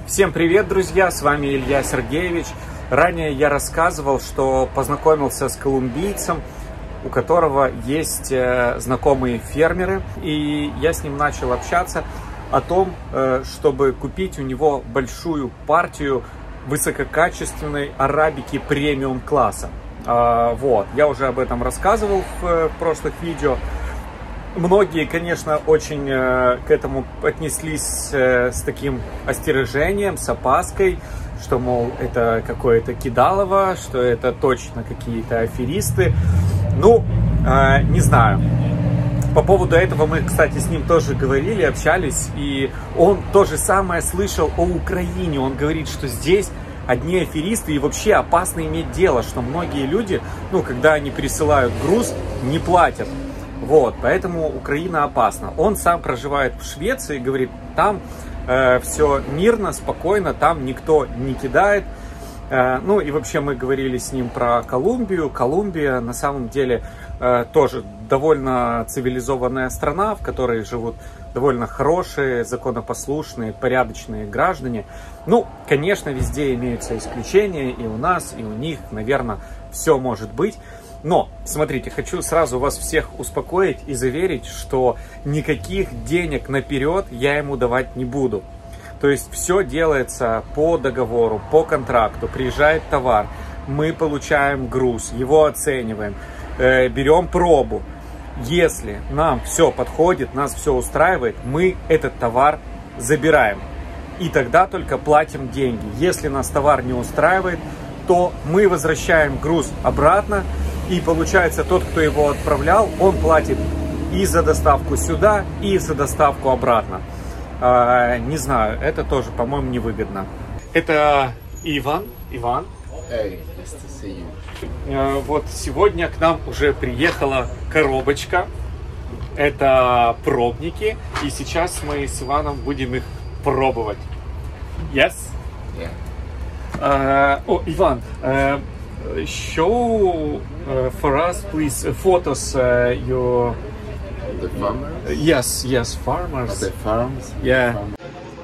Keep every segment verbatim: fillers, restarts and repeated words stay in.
Всем привет, друзья! С вами Илья Сергеевич. Ранее я рассказывал, что познакомился с колумбийцем, у которого есть знакомые фермеры, и я с ним начал общаться о том, чтобы купить у него большую партию высококачественной арабики премиум класса. Вот, я уже об этом рассказывал в прошлых видео. Многие, конечно, очень э, к этому отнеслись э, с таким остережением, с опаской, что, мол, это какое-то кидалово, что это точно какие-то аферисты. Ну, э, не знаю. По поводу этого мы, кстати, с ним тоже говорили, общались, и он то же самое слышал о Украине. Он говорит, что здесь одни аферисты и вообще опасно иметь дело, что многие люди, ну, когда они присылают груз, не платят. Вот, поэтому Украина опасна. Он сам проживает в Швеции, говорит, там э, все мирно, спокойно, там никто не кидает. Э, ну и вообще мы говорили с ним про Колумбию. Колумбия на самом деле э, тоже довольно цивилизованная страна, в которой живут довольно хорошие, законопослушные, порядочные граждане. Ну, конечно, везде имеются исключения, и у нас, и у них, наверное, все может быть. Но, смотрите, хочу сразу вас всех успокоить и заверить, что никаких денег наперед я ему давать не буду. То есть все делается по договору, по контракту. Приезжает товар, мы получаем груз, его оцениваем, э, берем пробу. Если нам все подходит, нас все устраивает, мы этот товар забираем. И тогда только платим деньги. Если нас товар не устраивает, то мы возвращаем груз обратно. И получается, тот, кто его отправлял, он платит и за доставку сюда, и за доставку обратно. А, не знаю, это тоже, по-моему, невыгодно. Это Иван. Иван. Hey, nice to see you. А, вот сегодня к нам уже приехала коробочка. Это пробники. И сейчас мы с Иваном будем их пробовать. Yes? Yeah. А, о, Иван. А, show uh, for us, please, uh, photos. Uh, your The farmers? yes, yes, farmers. Of the farms? Yeah. Farm.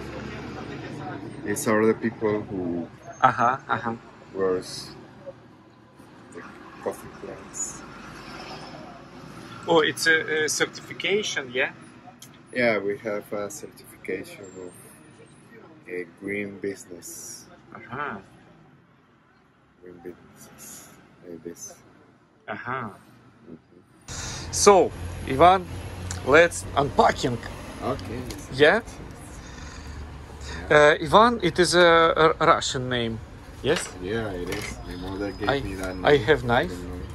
These are the people who Uh huh. Uh huh. grows the coffee plants. Oh, it's a, a certification, yeah. Yeah, we have a certification of a green business. Uh huh. Green businesses like this. Uh huh. So, Ivan, let's unpacking. Okay. Yeah. Uh, Ivan, it is a, a Russian name. Yes. Yeah, it is. My mother gave I, me that name. I have knife.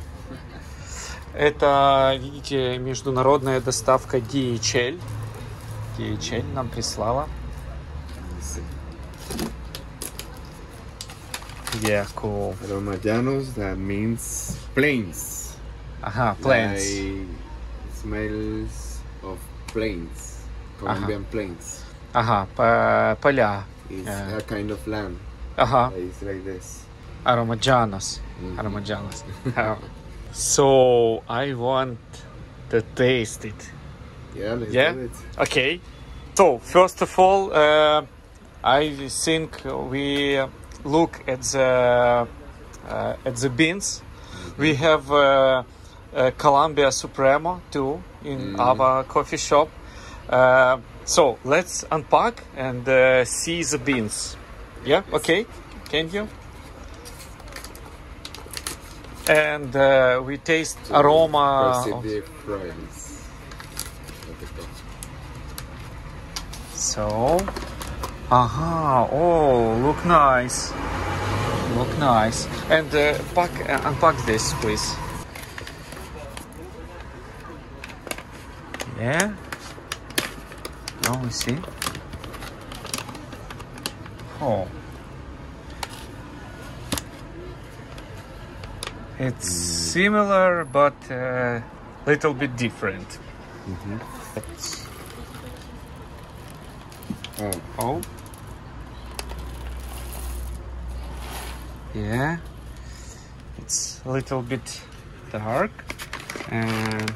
Это, видите, международная доставка ди эйч эл. ди эйч эл нам прислала. Yeah, cool. Aromallanos, that means plains. Aha, plains. Like smells of plains, Colombian Aha. plains. Ага, по- поля. It's Yeah. a kind of land. Ага, It's like this. Aromallanos. Mhm. Aromallanos. Oh. So, I want to taste it. Yeah, let's Yeah? do it. Okay. So, first of all, uh, I think we look at the uh, at the beans. Mm-hmm. We have uh, uh, Colombia Supremo too in mm-hmm. our coffee shop. Uh, so let's unpack and uh, see the beans. Yeah. Yes. Okay. Can you? And uh, we taste So aroma. proceed Of, the fries of the coffee. so. Aha, oh, look nice. Look nice. And uh, pack, uh, unpack this, please. Yeah. Now we see. Oh. It's mm. similar, but a uh, little bit different. Mm-hmm. Oh. Oh. Yeah, it's a little bit dark and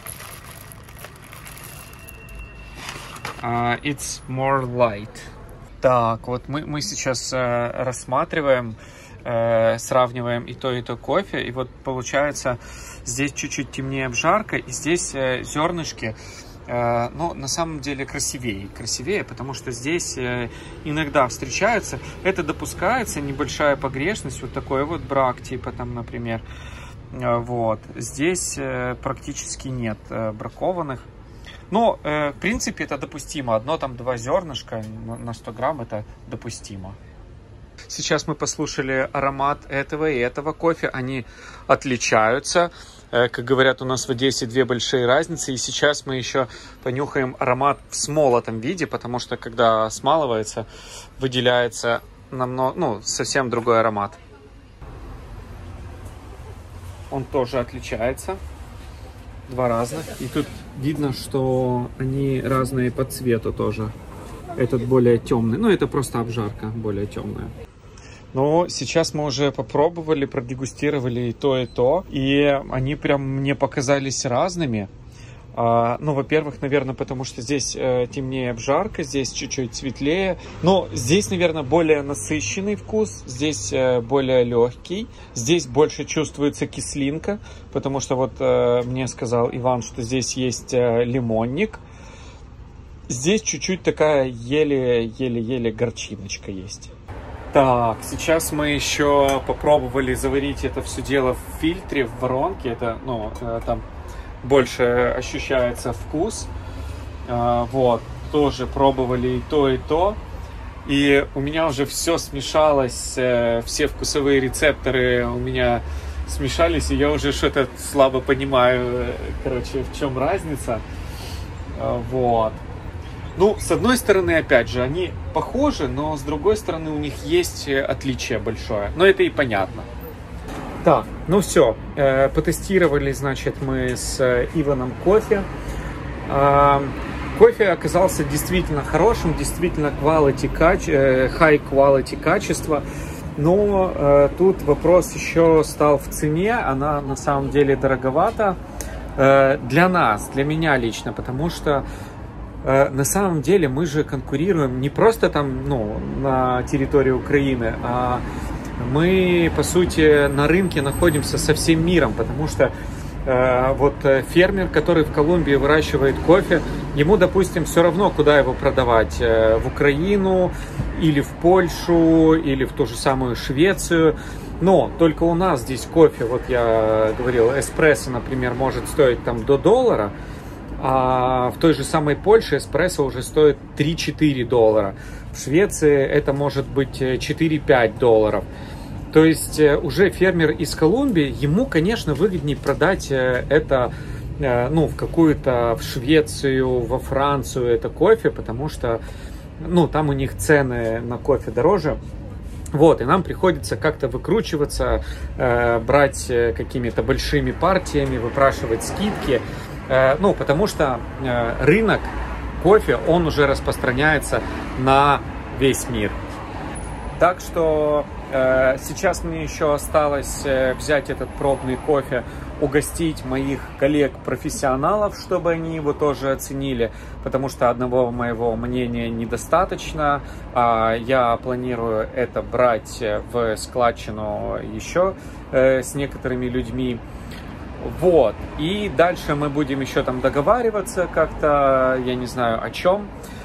uh, it's more light. Так, вот мы, мы сейчас э, рассматриваем, э, сравниваем и то, и то кофе. И вот получается, здесь чуть-чуть темнее обжарка, и здесь э, зернышки, э, ну, на самом деле красивее. Красивее, потому что здесь э, иногда встречаются. Это допускается, небольшая погрешность, вот такой вот брак, типа там, например. Э, вот. Здесь э, практически нет э, бракованных. Но, э, в принципе, это допустимо. Одно там два зернышка на сто грамм это допустимо. Сейчас мы послушали аромат этого и этого кофе. Они отличаются. Э, как говорят у нас в Одессе, две большие разницы. И сейчас мы еще понюхаем аромат в смолотом виде, потому что, когда смалывается, выделяется намного, ну, совсем другой аромат. Он тоже отличается. Два разных. И тут видно, что они разные по цвету тоже. Этот более темный. Ну, это просто обжарка более темная. Но сейчас мы уже попробовали, продегустировали и то, и то. И они прям мне показались разными. А, ну, во-первых, наверное, потому что здесь э, темнее обжарка, здесь чуть-чуть светлее. Но здесь, наверное, более насыщенный вкус, здесь э, более легкий. Здесь больше чувствуется кислинка, потому что вот э, мне сказал Иван, что здесь есть э, лимонник. Здесь чуть-чуть такая еле-еле-еле горчиночка есть. Так, сейчас мы еще попробовали заварить это все дело в фильтре, в воронке. Это, ну, э, там... больше ощущается вкус. А, вот, тоже пробовали и то, и то. И у меня уже все смешалось, э, все вкусовые рецепторы у меня смешались, и я уже что-то слабо понимаю, короче, в чем разница. А, вот. Ну, с одной стороны, опять же, они похожи, но с другой стороны у них есть отличие большое. Но это и понятно. Так, ну все, э, потестировали, значит, мы с э, Иваном кофе. Э, кофе оказался действительно хорошим, действительно quality, каче, э, high quality качество. Но э, тут вопрос еще стал в цене, она на самом деле дороговата э, для нас, для меня лично, потому что э, на самом деле мы же конкурируем не просто там, ну, на территории Украины, а мы, по сути, на рынке находимся со всем миром, потому что э, вот фермер, который в Колумбии выращивает кофе, ему, допустим, все равно, куда его продавать, э, в Украину или в Польшу, или в ту же самую Швецию. Но только у нас здесь кофе, вот я говорил, эспрессо, например, может стоить там до доллара, а в той же самой Польше эспрессо уже стоит три-четыре доллара. В Швеции это может быть четыре-пять долларов. То есть уже фермер из Колумбии, ему, конечно, выгоднее продать это, ну, в какую-то, в Швецию, во Францию это кофе, потому что, ну, там у них цены на кофе дороже. Вот, и нам приходится как-то выкручиваться, э, брать какими-то большими партиями, выпрашивать скидки. Ну, потому что э, рынок кофе, он уже распространяется на весь мир. Так что э, сейчас мне еще осталось э, взять этот пробный кофе, угостить моих коллег-профессионалов, чтобы они его тоже оценили, потому что одного моего мнения недостаточно. А я планирую это брать в складчину еще э, с некоторыми людьми. Вот, и дальше мы будем еще там договариваться как-то, я не знаю о чем,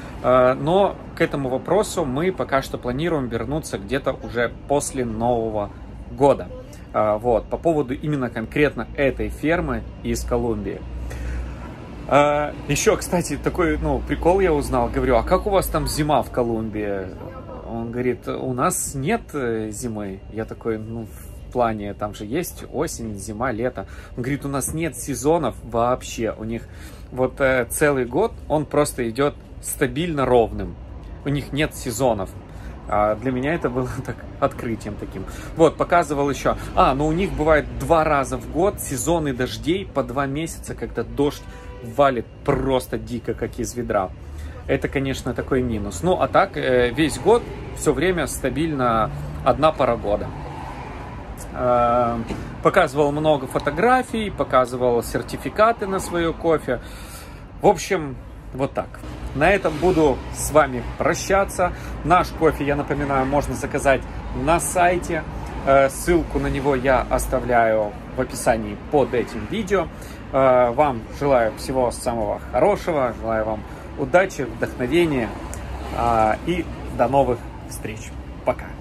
но к этому вопросу мы пока что планируем вернуться где-то уже после Нового года. Вот, по поводу именно конкретно этой фермы из Колумбии. Еще, кстати, такой, ну, прикол я узнал, говорю, а как у вас там зима в Колумбии? Он говорит, у нас нет зимы. Я такой, ну, в плане, там же есть осень, зима, лето. Он говорит, у нас нет сезонов вообще. У них вот э, целый год он просто идет стабильно ровным. У них нет сезонов. А для меня это было так открытием таким. Вот, показывал еще. А, ну у них бывает два раза в год сезоны дождей по два месяца, когда дождь валит просто дико, как из ведра. Это, конечно, такой минус. Ну, а так, э, весь год все время стабильно одна пора года. Показывал много фотографий, показывал сертификаты на свое кофе. В общем, Вот так. На этом буду с вами прощаться. Наш кофе, я напоминаю, можно заказать на сайте. Ссылку на него я оставляю в описании под этим видео. Вам желаю всего самого хорошего. Желаю вам удачи, вдохновения. И до новых встреч. Пока.